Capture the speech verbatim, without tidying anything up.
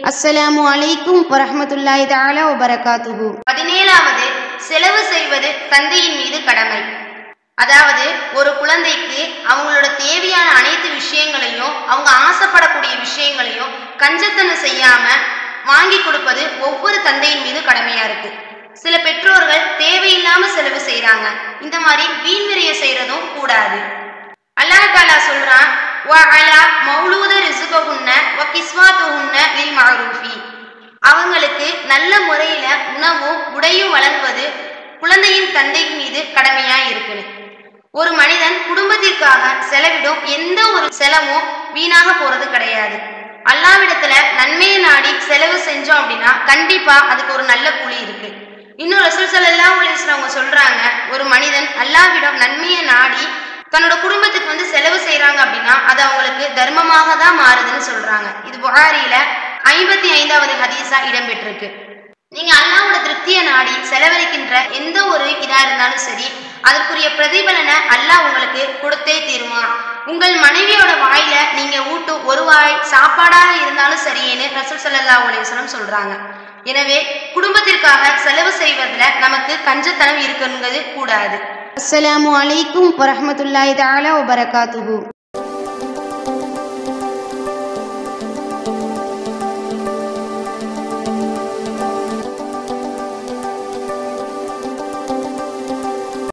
அஸ்ஸலாமு அலைக்கும் வரஹ்மத்துல்லாஹி தஆலா வபரகாத்துஹு. பதினேழாவது, செலவு செய்வது தந்தையின் மீது கடமை. அதாவது ஒரு குழந்தைக்கு அவங்களோட தேவையான அனைத்து விஷயங்களையும் அவங்க ஆசைப்படக்கூடிய விஷயங்களையும் கஞ்சத்தனம் செய்யாம வாங்கி கொடுப்பது ஒவ்வொரு தந்தையின் மீது கடமையா இருக்கு. சில பெற்றோர்கள் தேவையில்லாம செலவு செய்யறாங்க. இந்த மாதிரி வீண் விரயம் செய்யறதும் கூடாது. அல்லாஹ் தஆலா சொல்றான், அவங்களுக்கு நல்ல முறையில உணவும் உடையும் வழங்குவது குழந்தையின் தந்தை மீது கடமையா இருக்கு. ஒரு மனிதன் குடும்பத்திற்காக செலவிடும் எந்த ஒரு செலவும் வீணாக போறது கிடையாது. அல்லாஹ்விடத்துல நன்மையை நாடி செலவு செஞ்சோம் அப்படின்னா கண்டிப்பா அதுக்கு ஒரு நல்ல கூலி இருக்கு. இன்னும் ரசூல் ஸல்லல்லாஹு அலைஹி வஸல்லம் அவங்க சொல்றாங்க, ஒரு மனிதன் அல்லாஹ்விடம் நன்மையை நாடி தன்னோட குடும்பத்துக்கு வந்து செலவு செய்யறாங்க அப்படின்னா அது அவங்களுக்கு தர்மமாக தான் மாறுதுன்னு சொல்றாங்க. இது புகாரியில ஐம்பத்தி ஐந்தாவது ஹதீஸா இடம்பெற்றிருக்கு. நீங்க அல்லாஹ்வோட திருப்தியை நாடி செலவழிக்கின்ற எந்த ஒரு இதா இருந்தாலும் சரி, அதற்குரிய பிரதிபலனை அல்லாஹ் உங்களுக்கு கொடுத்தே தீருவான். உங்கள் மனைவியோட வாயில நீங்க ஊட்டும் ஒரு வாய் சாப்பாடாக இருந்தாலும் சரின்னு ரசூல் ஸல்லல்லாஹு அலைஹி வஸல்லம் சொல்றாங்க. எனவே குடும்பத்திற்காக செலவு செய்வதில் நமக்கு கஞ்சத்தனம் இருக்குங்கிறது கூடாது. அஸ்ஸலாமு அலைக்கும் வரஹ்மத்துல்லாஹி தஆலா வபரகாத்துஹு.